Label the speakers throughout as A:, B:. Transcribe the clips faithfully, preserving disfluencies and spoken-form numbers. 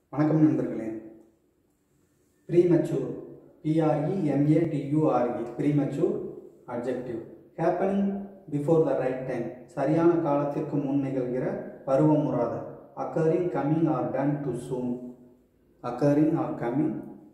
A: வணக்கம் நண்பர்களே. Premature பிஆர்இஎம்ஏடியூஆர்இ premature adjective happening before the right time சரியான காலத்திற்கு முன் நிகழ்கிற பருவமுறாத occurring coming are done to soon occurring are coming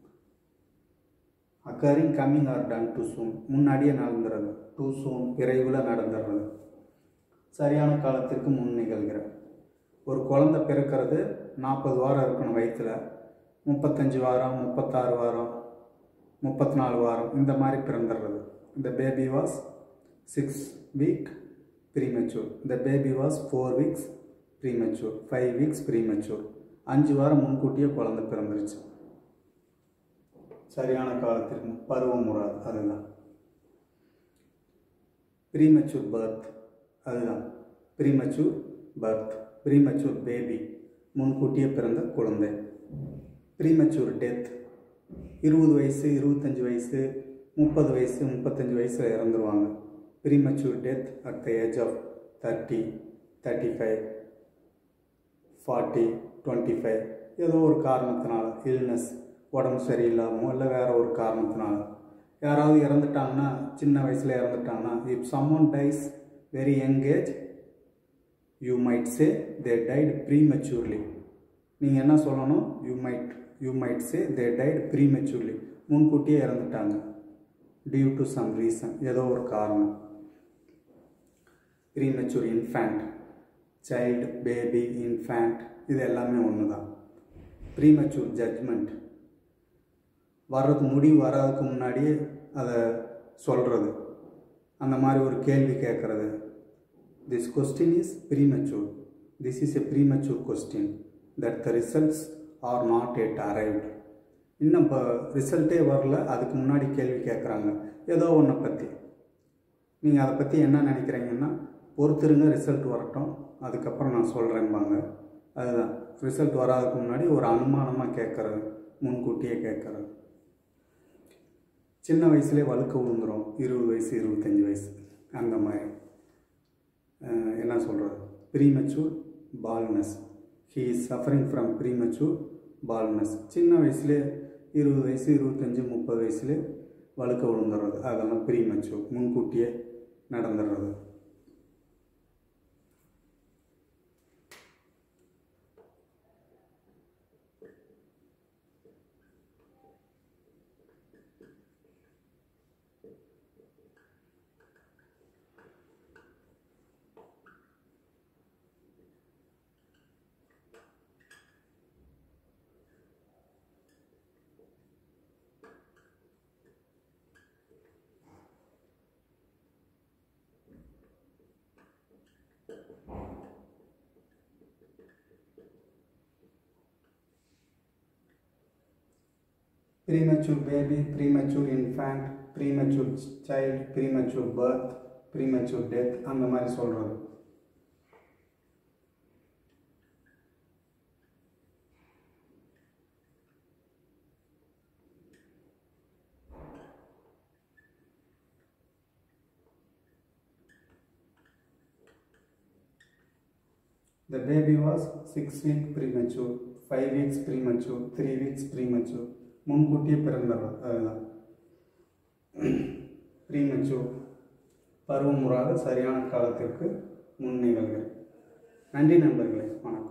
A: occurring coming are done to சூன் முன்னாடியே நடந்துடுறது, to சூன் விரைவில் நடந்துடுறது, சரியான காலத்திற்கு முன் நிகழ்கிற. ஒரு குழந்தை பிறக்கிறது நாற்பது வாரம் இருக்கணும் வயிற்றில், முப்பத்தஞ்சு வாரம் முப்பத்தாறு வாரம் முப்பத்தி நாலு வாரம் இந்த மாதிரி பிறந்துடுறது. இந்த baby was six week premature, இந்த baby was four weeks premature, five weeks premature. அஞ்சு வாரம் முன்கூட்டியே குழந்தை பிறந்துருச்சு, சரியான காலத்திற்கு பருவம் முறாது. அதுதான் ப்ரீமெச்சூர் பர்த், அதுதான் ப்ரீமெச்சூர் பர்த். ப்ரீமெச்சூர் பேபி முன்கூட்டியே பிறந்த குழந்தை. ப்ரீமெச்சூர் டெத் இருபது வயசு இருபத்தஞ்சி வயசு முப்பது வயசு முப்பத்தஞ்சு வயசில் இறந்துருவாங்க. Premature death at the age of thirty thirty five forty twenty five ஏதோ ஒரு காரணத்தினால, இல்னஸ், உடம்பு சரியில்லாமோ இல்லை வேறு ஒரு காரணத்தினால யாராவது இறந்துட்டாங்கன்னா, சின்ன வயசில் இறந்துட்டாங்கன்னா, if someone dies very young age you might say they died prematurely. நீங்கள் என்ன சொல்லணும்? you might you might say they died prematurely. முன்கூட்டியே இறந்துட்டாங்க, due to some reason, ஏதோ ஒரு காரணம். premature infant, child, baby, infant இது எல்லாமே ஒன்று தான். premature judgment வர்றது, முடிவு வர்றதுக்கு முன்னாடியே அதை சொல்கிறது, அந்த மாதிரி ஒரு கேள்வி கேட்குறது. This question is premature. This is a premature question that the results are not yet arrived. இன்னும் இப்போ ரிசல்ட்டே வரல, அதுக்கு முன்னாடி கேள்வி கேட்குறாங்க ஏதோ ஒன்றை பற்றி. நீங்கள் அதை பற்றி என்ன நினைக்கிறீங்கன்னா, பொறுத்திருங்க ரிசல்ட் வரட்டும் அதுக்கப்புறம் நான் சொல்கிறேன்பாங்க. அதுதான் ரிசல்ட் வராதுக்கு முன்னாடி ஒரு அனுமானமாக கேட்குறது, முன்கூட்டியே கேட்குறது. சின்ன வயசுலேயே வழுக்க விழுந்துடும், இருபது வயசு இருபத்தஞ்சி வயசு அந்த மாதிரி. என்ன சொல்கிறது? Premature baldness. He is suffering from premature baldness. சின்ன வயசுலேயே இருபது வயசு இருபத்தஞ்சி முப்பது வயசுலேயே வழுக்க விழுந்துடுறது, அதெல்லாம் ப்ரீமெச்சூர், முன்கூட்டியே நடந்துடுறது. Premature baby, premature infant, premature child, premature birth, premature death அந்த மாதிரி சொல்கிறது. The baby was six weeks premature, five weeks premature, three weeks premature. முன்கூட்டியே பிறந்தவர். அதுதான் ப்ரீமெச்சூர், பருவமுறாத சரியான காலத்திற்கு முன் நிகழ்கிறது. நன்றி நண்பர்களே, வணக்கம்.